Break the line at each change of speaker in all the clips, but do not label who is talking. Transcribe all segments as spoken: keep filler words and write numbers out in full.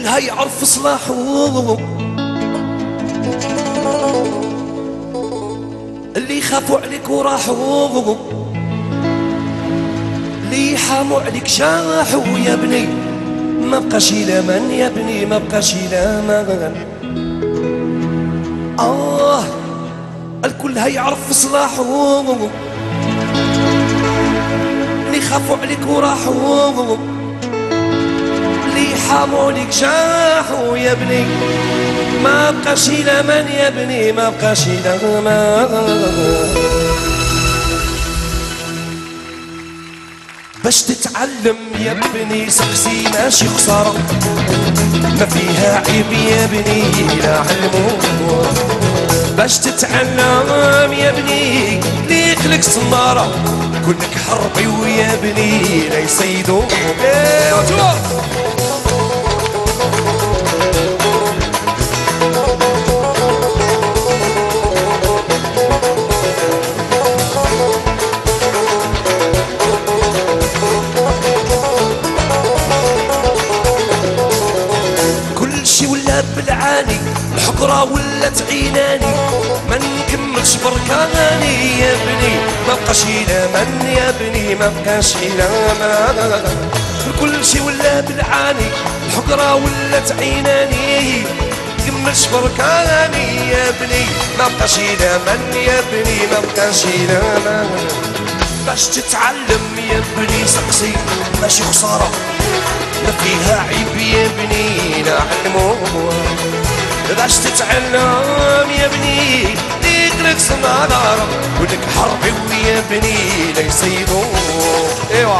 الكل يعرف صلاحه، اللي خافوا عليك وراحوا، اللي حاموا عليك جاحوا يا بني، ما بقاش إلا من يا بني، ما بقاش إلا من. آه الكل هيعرف صلاحه، اللي خافوا عليك وراحوا، اللي حاموا عليك جاحوا يا بني، ما بقاش إلا من يا بني، ما بقاش إلا من. باش تتعلم يا بني سقسي ماشي خسارة، ما فيها عيب يا بني لا علمو. باش تتعلم يا بني لي خلق صنارة، كلك حربي ويا بني لا يصيدو. بالعاني الحقرة ولات عيناني، ما نكملش بركاني يا بني، ما بقاش إلا من يا بني، ما بقاش إلا من. كل شي ولا بالعاني الحقرة ولات عيناني، نكملش بركاني يا بني، ما بقاش إلا من يا بني، ما بقاش إلا من. باش تتعلم يا بني سقسي ماشي خسارة، ما فيها عيب يا بني نعلمو. باش تتعلم يا بني ليك لك صنارة، ولك حربي ويا بني لا يصيدو. ايوا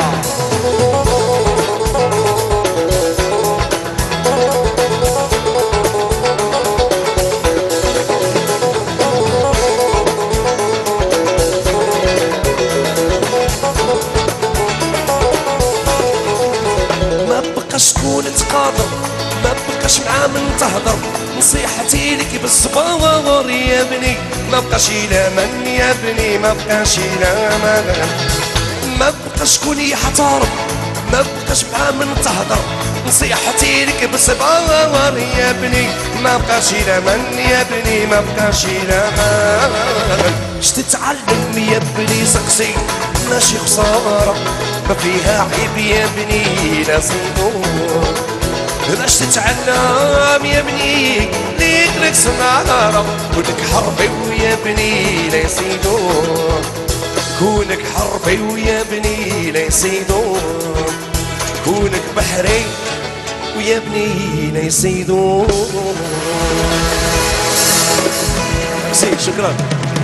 شكون تقادر، ما بقاش معاه من تهضر، نصيحتي لك بالصبر يا بني، ما بقاش إلا من يا بني، ما بقاش إلا من. ما بقى شكون يحترم، ما بقاش معاه من تهضر، نصيحتي لك بالصبر يا بني، ما بقاش إلا من يا بني، ما بقاش إلا من. اش تتعلم يا بني سقسي ماشي خسارة، ما فيها عيب يا بني لا صندوق. باش تتعلم يا بني ليك لك صنارة، كونك حربي ويا بني لا يصيدوك، كونك حربي ويا بني لا يصيدوك، كونك بحري ويا بني لا يصيدوك. شكرا.